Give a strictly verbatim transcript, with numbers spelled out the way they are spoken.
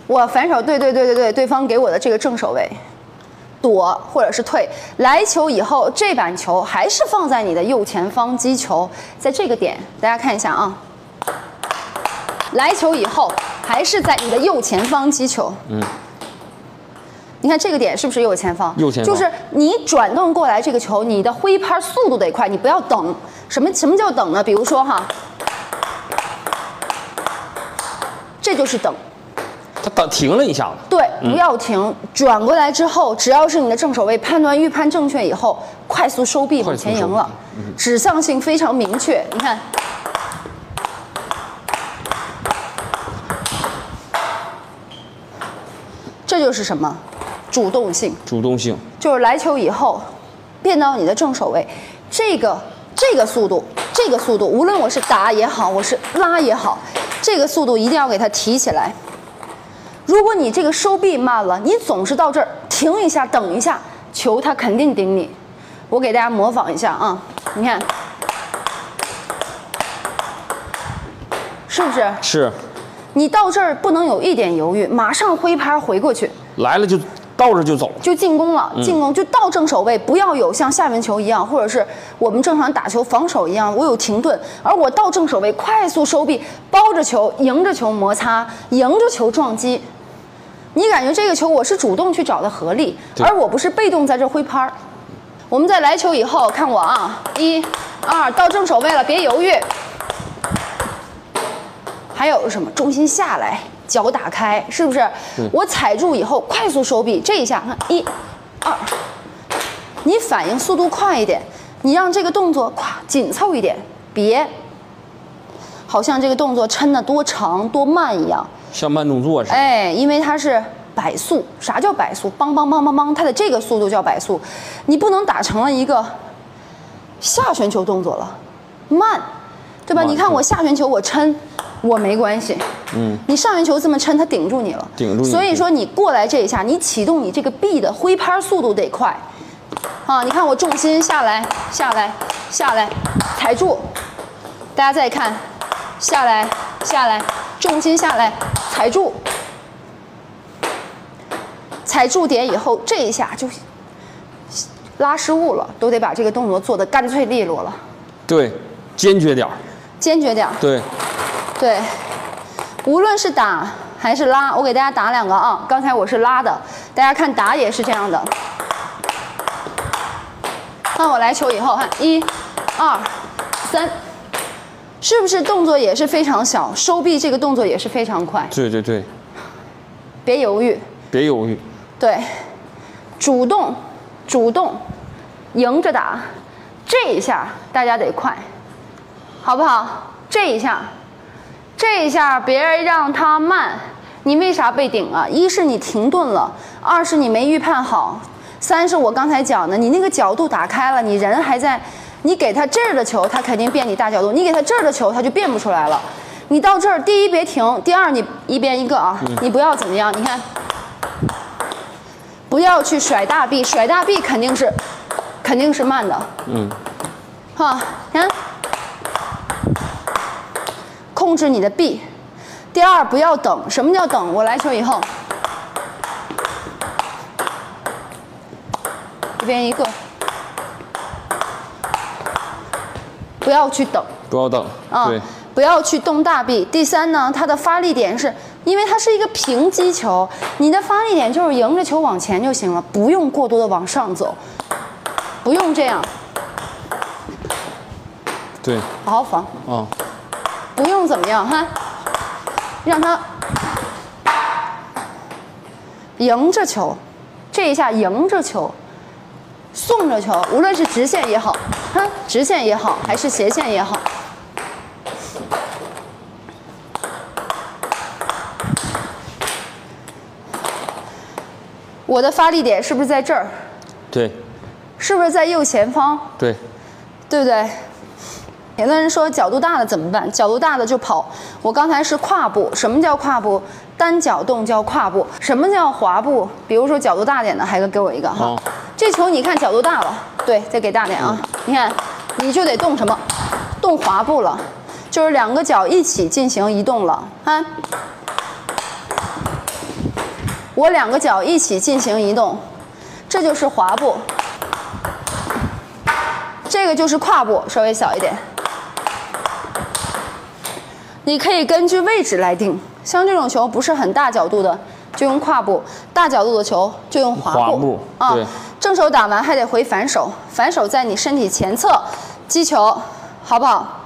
我反手对对对对对，对方给我的这个正手位，躲或者是退，来球以后，这板球还是放在你的右前方击球，在这个点，大家看一下啊，来球以后还是在你的右前方击球，嗯。 你看这个点是不是右前方？ 右前方就是你转动过来这个球，你的挥拍速度得快，你不要等。什么什么叫等呢？比如说哈，这就是等。 他等停了一下子。 对，不要停，嗯、转过来之后，只要是你的正手位判断预判正确以后，快速收臂往前赢了，嗯、指向性非常明确。你看。 这就是什么？主动性。 主动性就是来球以后，变到你的正手位，这个这个速度，这个速度，无论我是打也好，我是拉也好，这个速度一定要给它提起来。如果你这个收臂慢了，你总是到这儿停一下，等一下，球它肯定顶你。我给大家模仿一下啊，你看，是不是？ 是。 你到这儿不能有一点犹豫，马上挥拍回过去， 来了就倒着就走， 就进攻了，进攻就到正手位，不要有像下面球一样，或者是我们正常打球防守一样，我有停顿，而我到正手位快速收臂，包着球，迎着球摩擦，迎着球撞击，你感觉这个球我是主动去找的合力，而我不是被动在这挥拍。我们在来球以后，看我啊，一、二，到正手位了，别犹豫。 还有什么？重心下来，脚打开，是不是？我踩住以后快速收臂，这一下看一、二，你反应速度快一点，你让这个动作咵紧凑一点，别好像这个动作抻得多长多慢一样， 像慢动作似的。 哎，因为它是摆速。啥叫摆速？梆梆梆梆梆，它的这个速度叫摆速，你不能打成了一个下旋球动作了，慢，对吧？你看我下旋球我抻。 我没关系，嗯，你上旋球这么抻，它顶住你了， 顶住你。 所以说你过来这一下，你启动你这个臂的挥拍速度得快，啊，你看我重心下来，下来，下来，踩住，大家再看，下来，下来，重心下来，踩住，踩住点以后，这一下就拉失误了，都得把这个动作做得干脆利落了。 对，坚决点儿。 坚决点儿。 对。 对，无论是打还是拉，我给大家打两个啊。刚才我是拉的，大家看打也是这样的。看我来球以后，看一、二、三，是不是动作也是非常小？收臂这个动作也是非常快。 对对对， 别犹豫。 别犹豫。 对，主动，主动，迎着打，这一下大家得快，好不好？这一下。 这一下别让他慢，你为啥被顶啊？一是你停顿了，二是你没预判好，三是我刚才讲的，你那个角度打开了，你人还在，你给他这儿的球，他肯定变你大角度；你给他这儿的球，他就变不出来了。你到这儿，第一别停，第二你一边一个啊，嗯、你不要怎么样？你看，不要去甩大臂，甩大臂肯定是，肯定是慢的。嗯，哈，看。 控制你的臂，第二不要等。什么叫等？我来球以后，一边一个，不要去等， 不要等啊，对， 不要去动大臂。第三呢，它的发力点是，因为它是一个平击球，你的发力点就是迎着球往前就行了，不用过多的往上走，不用这样， 对， 好好防啊。 不用怎么样哈，让他迎着球，这一下迎着球，送着球，无论是直线也好，哈，直线也好，还是斜线也好，我的发力点是不是在这儿？ 对。 是不是在右前方？ 对。 对不对？ 有的人说角度大的怎么办？角度大的就跑。我刚才是跨步，什么叫跨步？单脚动叫跨步。什么叫滑步？比如说角度大点的，海哥给我一个哈。哦、这球你看角度大了，对，再给大点啊。嗯、你看，你就得动什么？动滑步了，就是两个脚一起进行移动了啊。 我两个脚一起进行移动，这就是滑步。这个就是跨步，稍微小一点。你可以根据位置来定，像这种球不是很大角度的，就用跨步；大角度的球就用滑步。 滑步啊， 对。 正手打完还得回反手，反手在你身体前侧击球，好不好？